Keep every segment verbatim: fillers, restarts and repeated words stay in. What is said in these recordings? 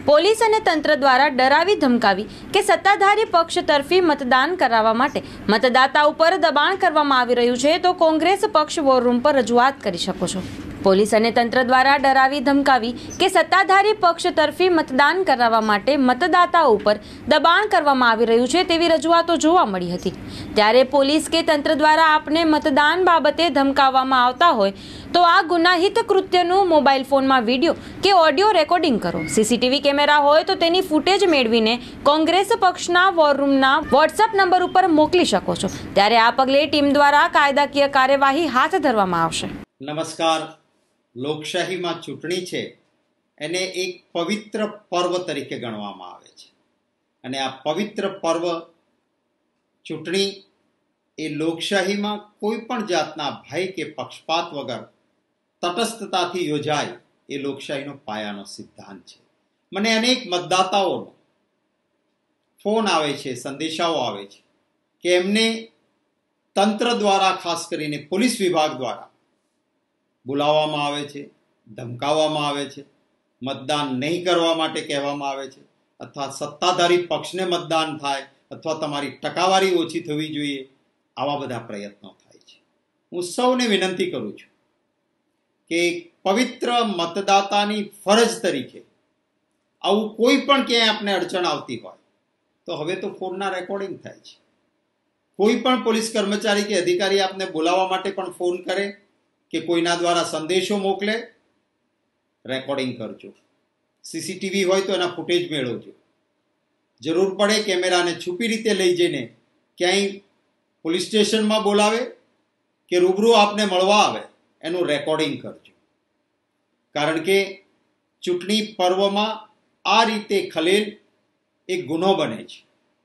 Police અને તંત્ર દ્વારા ડરાવી ધમકાવી કે સત્તાધારી પક્ષ તરફી મતદાન કરાવવા માટે મતદાતા ઉપર દબાણ કરવામાં આવી રહ્યું છે તો કોંગ્રેસ પક્ષ વોર રૂમ પર રજૂઆત કરી શકો છો। પોલીસ અને તંત્ર દ્વારા ડરાવી ધમકાવી કે સત્તાધારી પક્ષ તરફી મતદાન કરાવવા માટે મતદાતાઓ ઉપર દબાણ કરવામાં આવી રહ્યું છે તેવી રજૂઆતો જોવા મળી હતી। ત્યારે પોલીસ કે તંત્ર દ્વારા આપને મતદાન બાબતે ધમકાવવામાં આવતા હોય તો આ ગુનાહિત કૃત્યનું મોબાઈલ ફોનમાં વિડીયો કે ઓડિયો રેકોર્ડિંગ કરો। સીસીટીવી કેમેરા હોય તો તેની ફૂટેજ મેળવીને કોંગ્રેસ પક્ષના વોર રૂમના વોટ્સએપ નંબર ઉપર મોકલી શકો છો। ત્યારે આ પગલે ટીમ દ્વારા કાયદાકીય કાર્યવાહી હાથ ધરવામાં આવશે। નમસ્કાર। લોકશાહીમાં ચૂંટણી છે એને એક પવિત્ર પર્વ તરીકે ગણવામાં આવે છે અને આ પવિત્ર પર્વ ચૂંટણી એ લોકશાહીમાં કોઈ પણ જાતના ભય કે પક્ષપાત વગર તટસ્થતાથી યોજાય એ લોકશાહીનો પાયાનો સિદ્ધાંત છે। મને અનેક મતદાતાઓનો ફોન આવે છે, સંદેશાઓ આવે છે કે એમને તંત્ર દ્વારા, ખાસ કરીને પોલીસ વિભાગ દ્વારા બોલાવવામાં આવે છે, ધમકાવવામાં આવે છે, મતદાન નહીં કરવા માટે કહેવામાં આવે છે, અથવા સત્તાધારી પક્ષને મતદાન થાય અથવા તમારી ટકાવારી ઓછી થવી જોઈએ, આવા બધા પ્રયત્નો થાય છે। હું સૌને વિનંતી કરું છું કે પવિત્ર મતદાતાની ફરજ તરીકે આવું કોઈ પણ ક્યાંય આપને અડચણ આવતી હોય તો હવે તો ફોનના રેકોર્ડિંગ થાય છે। કોઈ પણ પોલીસ કર્મચારી કે અધિકારી આપને બોલાવવા માટે પણ ફોન કરે કે કોઈના દ્વારા સંદેશો મોકલે, રેકોર્ડિંગ કરજો। સીસીટીવી હોય તો એના ફૂટેજ મેળવજો। જરૂર પડે કેમેરાને છુપી રીતે લઈ જઈને ક્યાંય પોલીસ સ્ટેશનમાં બોલાવે કે રૂબરૂ આપને મળવા આવે એનું રેકોર્ડિંગ કરજો, કારણ કે ચૂંટણી પર્વમાં આ રીતે ખલેલ એક ગુનો બને છે।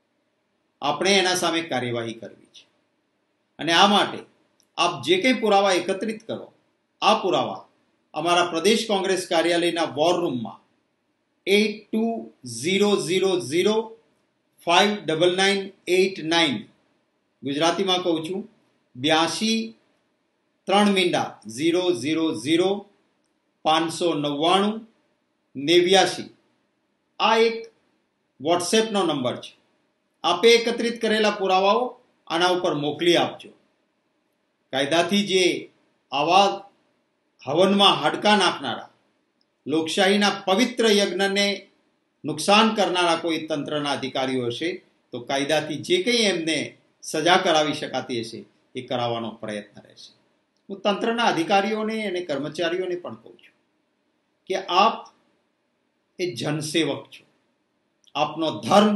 આપણે એના સામે કાર્યવાહી કરવી છે અને આ માટે આપ જે કંઈ પુરાવા એકત્રિત કરો, આ પુરાવા અમારા પ્રદેશ કોંગ્રેસ કાર્યાલયના વોર રૂમમાં eight two zero zero zero five double nine eight nine, ગુજરાતીમાં કહું છું બ્યાસી ત્રણ મીંડા ઝીરો ઝીરો ઝીરો પાંચસો નવ્વાણું નેવ્યાસી, આ એક વોટ્સએપનો નંબર છે। આપે એકત્રિત કરેલા પુરાવાઓ આના ઉપર મોકલી આપજો। કાયદાથી જે આવા હવનમાં હાડકાં નાખનારા, લોકશાહીના પવિત્ર યજ્ઞને નુકસાન કરનારા કોઈ તંત્રના અધિકારીઓ હશે તો કાયદાથી જે કંઈ એમને સજા કરાવી શકાતી હશે એ કરાવવાનો પ્રયત્ન રહેશે। હું તંત્રના અધિકારીઓને અને કર્મચારીઓને પણ કહું છું કે આપ એ જનસેવક છો। આપનો ધર્મ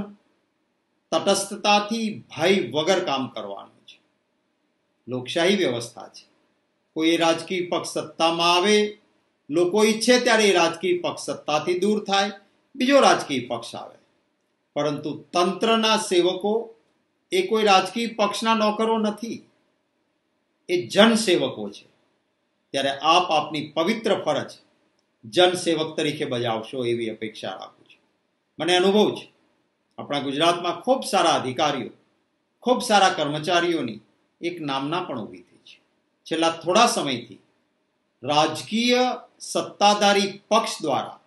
તટસ્થતાથી ભય વગર કામ કરવાનું છે। લોકશાહી વ્યવસ્થા છે। કોઈ રાજકીય પક્ષ સત્તામાં આવે, લોકો ઈચ્છે ત્યારે એ રાજકીય પક્ષ સત્તાથી દૂર થાય, બીજો રાજકીય પક્ષ આવે, પરંતુ તંત્રના સેવકો એ કોઈ રાજકીય પક્ષના નોકરો નથી, એ જનસેવકો છે। ત્યારે આપ આપની પવિત્ર ફરજ જનસેવક તરીકે બજાવશો એવી અપેક્ષા રાખું છું। મને અનુભવ છે, આપણા ગુજરાતમાં ખૂબ સારા અધિકારીઓ, ખૂબ સારા કર્મચારીઓની એક નામના પણ ઊભી થઈ છે। છેલ્લા થોડા સમયથી રાજકીય સત્તાધારી પક્ષ દ્વારા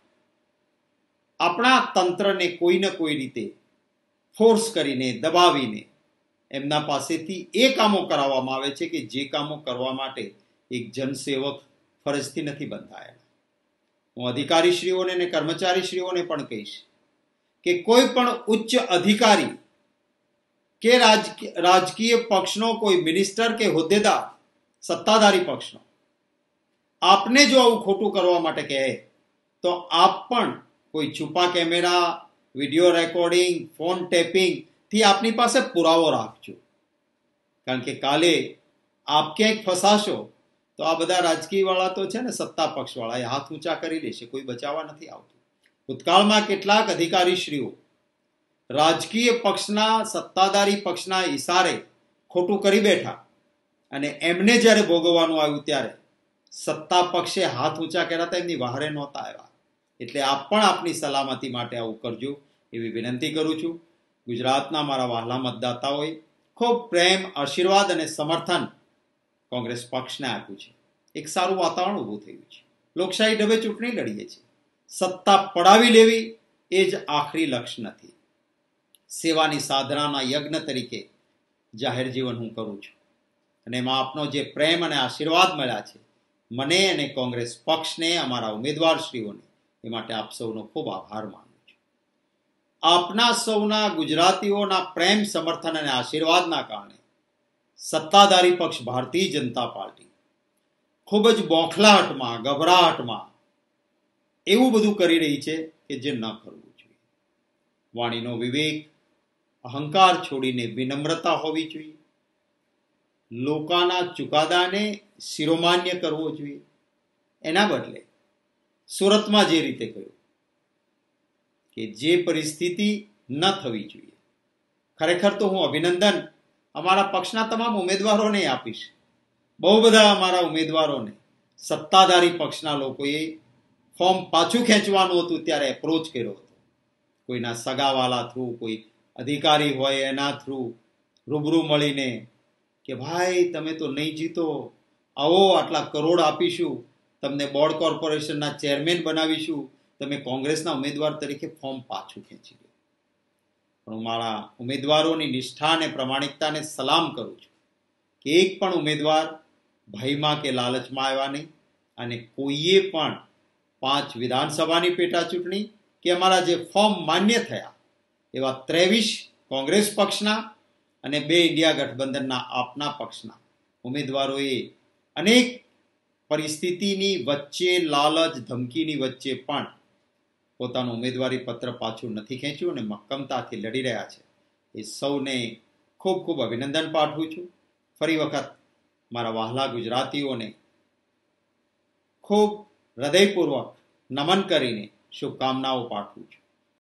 આપણા તંત્રને કોઈ ને કોઈ રીતે ફોર્સ કરીને, દબાવીને એમના પાસેથી એ કામો કરાવવામાં આવે છે કે જે કામો કરવા માટે એક જનસેવક ફરજથી નથી બંધાયેલા। હું અધિકારીશ્રીઓને અને કર્મચારીશ્રીઓને પણ કહીશ કે કોઈ પણ ઉચ્ચ અધિકારી કે રાજકીય પક્ષનો કોઈ મિનિસ્ટર કે હોદ્દેદાર, સત્તાધારી પક્ષનો આપને જો આવું ખોટું કરવા માટે કહે તો આપ પણ કોઈ છુપા કેમેરા, વિડીયો રેકોર્ડિંગ, ફોન ટેપિંગથી આપની પાસે પુરાવો રાખજો, કારણ કે કાલે આપ ક્યાંક ફસાશો તો આ બધા રાજકીય વાળા તો છે ને, સત્તા પક્ષવાળા, એ હાથ ઊંચા કરી લેશે, કોઈ બચાવવા નથી આવતું। ભૂતકાળમાં કેટલાક અધિકારીશ્રીઓ રાજકીય પક્ષના, સત્તાધારી પક્ષના ઇશારે ખોટું કરી બેઠા અને એમને જ્યારે ભોગવવાનું આવ્યું ત્યારે સત્તા પક્ષે હાથ ઊંચા કર્યા હતા, એમની વહારે નહોતા આવ્યા। એટલે આપ પણ આપની સલામતી માટે આવું કરજો એવી વિનંતી કરું છું। ગુજરાતના મારા વહાલા મતદાતાઓએ ખૂબ પ્રેમ, આશીર્વાદ અને સમર્થન કોંગ્રેસ પક્ષને આપ્યું છે। એક સારું વાતાવરણ ઊભું થયું છે। લોકશાહી ઢબે ચૂંટણી લડીએ છીએ। સત્તા પડાવી લેવી એ જ આખરી લક્ષ્ય નથી. સેવાની સાધનાના યજ્ઞ તરીકે જાહેર જીવન હું કરું છું અને એમાં આપનો જે પ્રેમ અને આશીર્વાદ મળ્યા છે મને અને કોંગ્રેસ પક્ષને, અમારા ઉમેદવારશ્રીઓને, એ માટે આપ સૌનો ખૂબ આભાર માનું છું. આપના સૌના ગુજરાતીઓના પ્રેમ, સમર્થન અને આશીર્વાદના કારણે સત્તાધારી પક્ષ ભારતીય જનતા પાર્ટી ખૂબ જ બોખલાહટમાં, ગભરાહટમાં એવું બધું કરી રહી છે કે જે ન કરવું જોઈએ. વાણીનો વિવેક, અહંકાર છોડીને વિનમ્રતા હોવી જોઈએ. લોકોના ચુકાદાને શિરોમાન્ય કરવો જોઈએ. એના બદલે સુરતમાં જે રીતે કહ્યું કે જે પરિસ્થિતિ ન થવી જોઈએ, ખરેખર તો હું અભિનંદન અમારા પક્ષના તમામ ઉમેદવારોને આપીશ. બહુ બધા અમારા ઉમેદવારોને સત્તાધારી પક્ષના લોકોએ ફોર્મ પાછું ખેંચવાનું હતું ત્યારે એપ્રોચ કર્યો હતો. કોઈના સગાવાલા થ્રુ, કોઈ અધિકારી હોય એના થ્રુ રૂબરૂ મળીને કે ભાઈ તમે તો નહીં જીતો, આવો આટલા કરોડ આપીશું, તમને બોર્ડ કોર્પોરેશનના ચેરમેન બનાવીશું, તમે કોંગ્રેસના ઉમેદવાર તરીકે ફોર્મ પાછું ખેંચી લો. પણ હું મારા ઉમેદવારોની નિષ્ઠા અને પ્રમાણિકતાને સલામ કરું છું કે એક પણ ઉમેદવાર ભયમાં કે લાલચમાં આવ્યા નહીં અને કોઈએ પણ પાંચ વિધાનસભાની પેટા ચૂંટણી કે અમારા જે ફોર્મ માન્ય થયા એવા ત્રેવીસ કોંગ્રેસ પક્ષના અને બે ઇન્ડિયા ગઠબંધનના આપના પક્ષના ઉમેદવારોએ અનેક પરિસ્થિતિની વચ્ચે, લાલચ ધમકીની વચ્ચે પણ પોતાનું ઉમેદવારી પત્ર પાછું નથી ખેંચ્યું અને મક્કમતાથી લડી રહ્યા છે. એ સૌને ખૂબ ખૂબ અભિનંદન પાઠવું છું. ફરી વખત મારા વહાલા ગુજરાતીઓને ખૂબ હૃદયપૂર્વક નમન કરીને શુભકામનાઓ પાઠવું છું.